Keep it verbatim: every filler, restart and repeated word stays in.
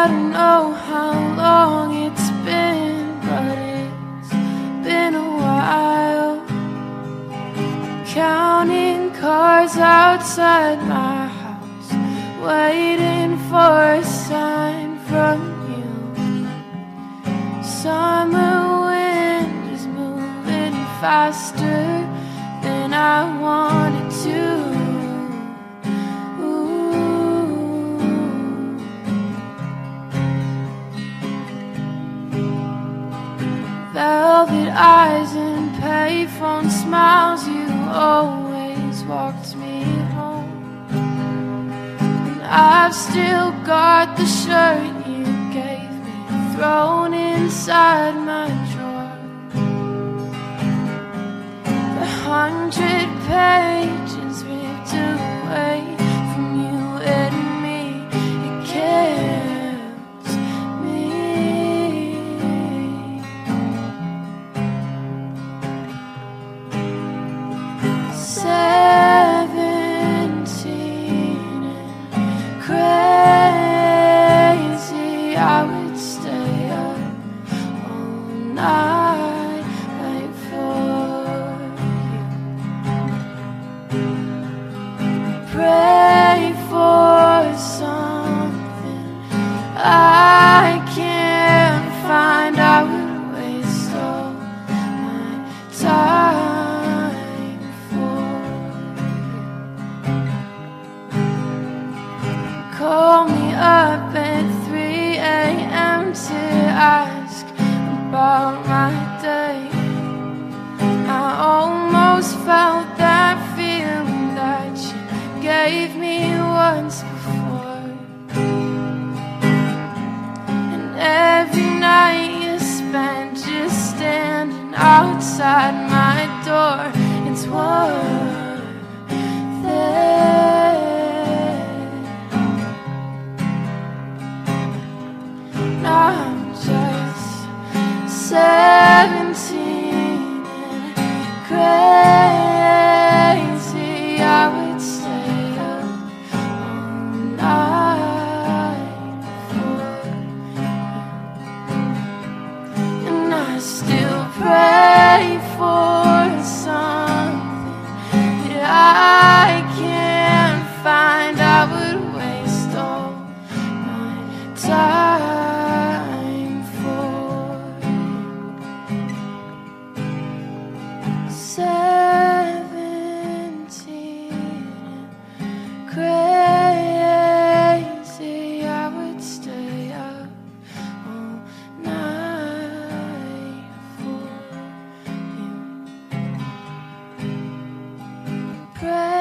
I don't know how long it's been, but it's been a while. Counting cars outside my house, waiting for a sign from you. Summer wind is moving faster than I wanted to. Velvet eyes and payphone smiles, you always walked me home. And I've still got the shirt you gave me thrown inside my drawer. The hundred pages ripped away from you and me, it kills me. Seventeen and crazy, I would stay up all night wait for you. Pray for something I can't find. I would waste all my time for you. Call me up at three A M to ask about my day. I almost felt that feeling that you gave me once before. And every night you spent just standing outside my door, it's worth it. I'm just seventeen and crazy, I would stay up all night for you. And I still pray for something that I can't find. I would waste all my time for you. Seventeen and crazy, I would stay up all night for you. Pray